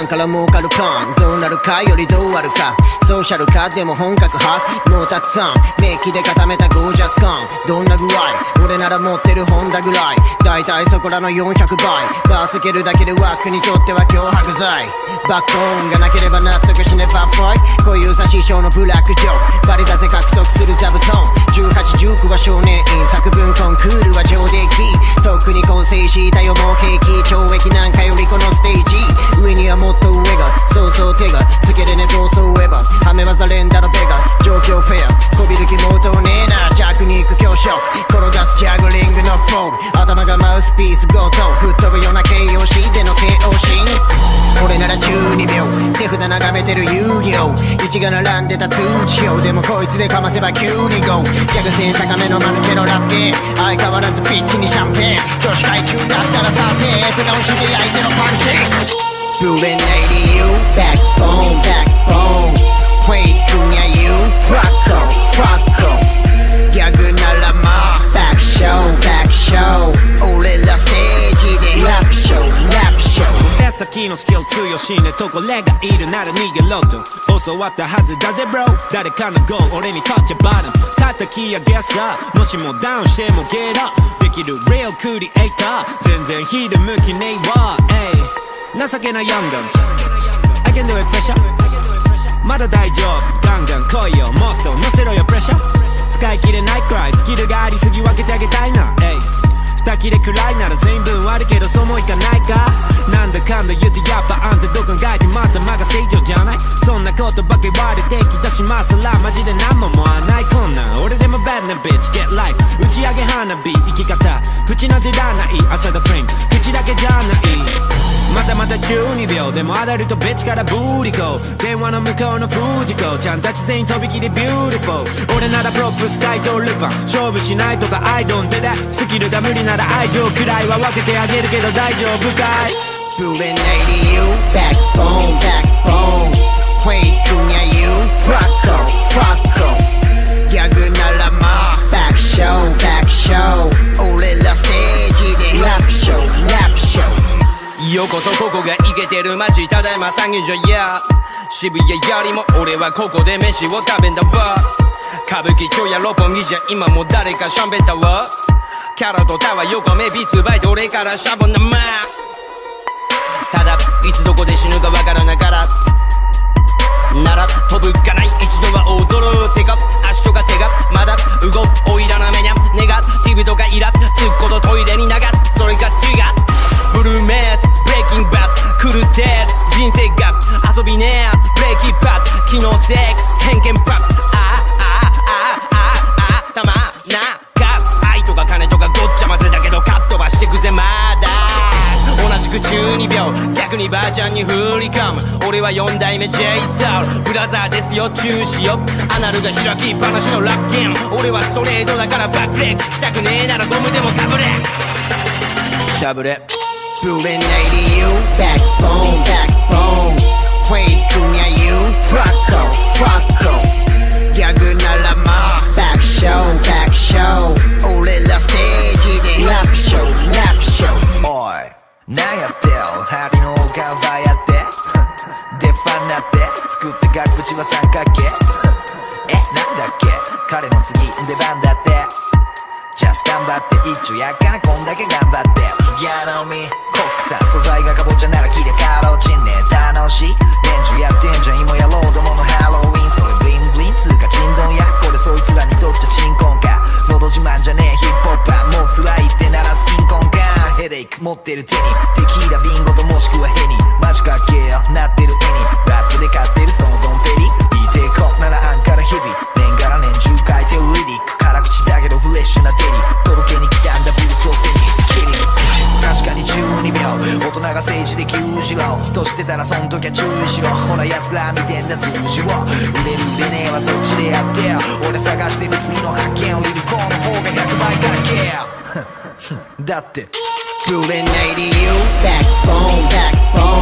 ンから儲かるパン、どうなるかよりどうあるか、ソーシャルかでも本格派、もうたくさんメッキで固めたゴージャス感、どんな具合俺なら持ってるホンダぐらい、大体そこらの400倍、バースケルだけで枠にとっては脅迫罪、バックボーンがなければ納得しねばっぽい、こういう差師匠のブラックジョーク、バリだぜ獲得する座布団、18、19は少年院、作文コンクールは上出来、とっくに構成したよもう平気、懲役なんかよりこのステージ、上にはもっと上が、そうそう手がつけれねどうそうエヴァ、はめ技連打のベガ、状況フェア、こびる気もとねえな、弱肉強食、転がすジャグリングのフォール、頭がマウスピースごと吹っ飛ぶような KOC での KO シーン、俺なら12秒手札眺めてる遊戯王、1が並んでた通知表でもこいつでかませば急にゴー、逆線高めの間抜けのラップ、相変わらずピッチにシャンペーン、女子会中だったらさせーふ直しで相手のパンチ、Bullet 80U backbone backbone フェイクにゃ You フラッコフラッコ、ギャグならまあバックショーバックショー、俺らステージでラップショーラップショー、 手先のスキル強しねとこれがいるなら逃げろと教わったはずだぜ bro、 誰かのゴー俺にとっちゃバトム叩き上げさ、もしもダウンしてもゲットできる Real クリエイター、全然ヒール向きねえわ、情けない Young Guns I can do it pressure、 まだ大丈夫ガンガン来いよもっと乗せろよプレッシャー、使い切れないくらいスキルがありすぎ分けてあげたいな、二切れくらいなら全部あるけどそうもいかないか、なんだかんだ言ってやっぱあんたどう考えても頭が正常じゃない、そんなことばっか言われてきたしますらマジで何も思わない、こんなん俺でも bad な bitch get life 打ち上げ花火生き方口なんていらない朝のフレーム口だけじゃない、またまた12秒でもアダルトベッチからブーリコ、電話の向こうのフジコちゃんたち全員飛び切りビューティフォー、俺ならプロップスカイとルパン勝負しないとか I don't do that、 スキルが無理なら愛情くらいは分けてあげるけど大丈夫かい、 Bullet 80U backbone backbone フェイクにゃ You フラッコフラッコ、ギャグならまあバックショーバックショー、俺らステージでラップショーラップショー、 ようこそここがイケてる街、ただいま産業所や渋谷よりも俺はここで飯を食べんだわ、歌舞伎町や六本木じゃ今も誰かしゃべったわ、キャラとタワー横目ビーツバイト俺からシャボン玉、ただいつどこで死ぬかわからなからなら飛ぶかない一度は踊る手が足とか手がまだ動くおいらなめにゃネガティブとかイラつっことトイレに流すそれが違うブルーメスブレイキングバッド狂ってる人生が遊びねえブレイキンパッド機能セックス偏見パッドたまなか愛とか金とかごっちゃ混ぜだけどカットはしてくぜまだ同じく12秒逆にばあちゃんに振り込む俺は4代目 JSOUL ブラザーですよ中止よアナルが開きっぱなしのラッキン俺はストレートだからバックレック聞きたくねえならゴムでもかぶれしゃぶれ Bullet 80U backbone backbone フェイクにゃ You フラッコフラッコギャグならまあバックショーバックショー俺らステージでラップショーラップショーおいなんやってよ針のカバーやってデファンなって作った額縁は三角形なんだっけ彼の次出番だってじゃあスタンバって一丁やっからこんだけ頑張ってやろみコックさ素材がかぼちゃなら切れカロチンね楽しい年中やってんじゃん今やろうどものハロウィンそれブリンブリンつうかチンドンやこれそいつらにとっちゃチンコンかのど自慢じゃねえヒップホッパーもう辛いってならスキンコンかヘデイク持ってる手にテキーラビンゴともしくはヘニマジかっけえよなってる絵にラップで買ってるそのドンペリ言いてえこならあんから日々年がら年中書いてるリリック辛口だけどフレッシュなデリ届けに来たんだブルースを背にキリ確かに12秒大人が政治で牛耳ろうとしてたらそん時は注意しろほら奴ら見てんだ数字を売れる売れねえはそっちでやってよ俺探してる次の発見リルコーの方が100倍かっけえだって Bullet 80U backbone backbone